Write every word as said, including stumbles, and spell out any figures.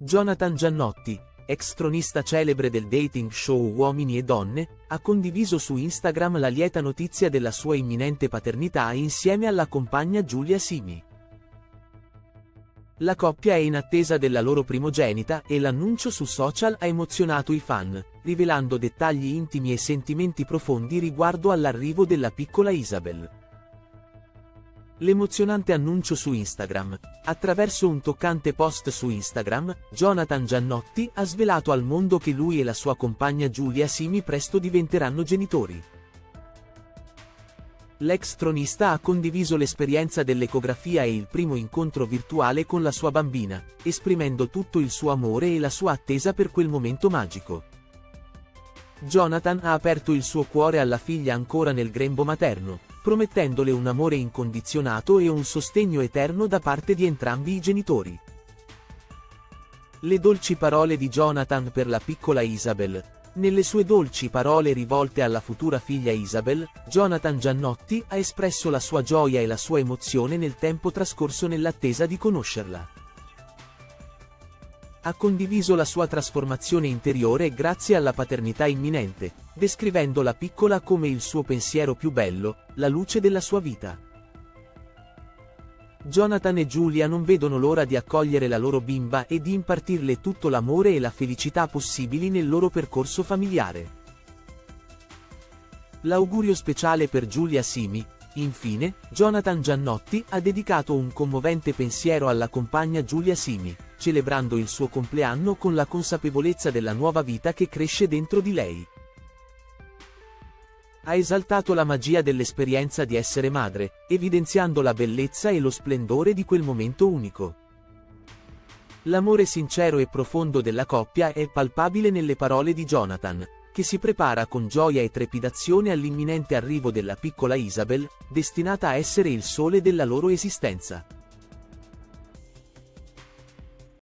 Jonathan Giannotti, ex tronista celebre del dating show Uomini e Donne, ha condiviso su Instagram la lieta notizia della sua imminente paternità insieme alla compagna Giulia Simi. La coppia è in attesa della loro primogenita e l'annuncio su social ha emozionato i fan, rivelando dettagli intimi e sentimenti profondi riguardo all'arrivo della piccola Isabel. L'emozionante annuncio su Instagram. Attraverso un toccante post su Instagram, Jonathan Giannotti ha svelato al mondo che lui e la sua compagna Giulia Simi presto diventeranno genitori. L'ex tronista ha condiviso l'esperienza dell'ecografia e il primo incontro virtuale con la sua bambina, esprimendo tutto il suo amore e la sua attesa per quel momento magico. Jonathan ha aperto il suo cuore alla figlia ancora nel grembo materno, promettendole un amore incondizionato e un sostegno eterno da parte di entrambi i genitori. Le dolci parole di Jonathan per la piccola Isabel. Nelle sue dolci parole rivolte alla futura figlia Isabel, Jonathan Giannotti ha espresso la sua gioia e la sua emozione nel tempo trascorso nell'attesa di conoscerla. Ha condiviso la sua trasformazione interiore grazie alla paternità imminente, descrivendo la piccola come il suo pensiero più bello, la luce della sua vita. Jonathan e Giulia non vedono l'ora di accogliere la loro bimba e di impartirle tutto l'amore e la felicità possibili nel loro percorso familiare. L'augurio speciale per Giulia Simi. Infine, Jonathan Giannotti ha dedicato un commovente pensiero alla compagna Giulia Simi, celebrando il suo compleanno con la consapevolezza della nuova vita che cresce dentro di lei. Ha esaltato la magia dell'esperienza di essere madre, evidenziando la bellezza e lo splendore di quel momento unico. L'amore sincero e profondo della coppia è palpabile nelle parole di Jonathan, che si prepara con gioia e trepidazione all'imminente arrivo della piccola Isabel, destinata a essere il sole della loro esistenza.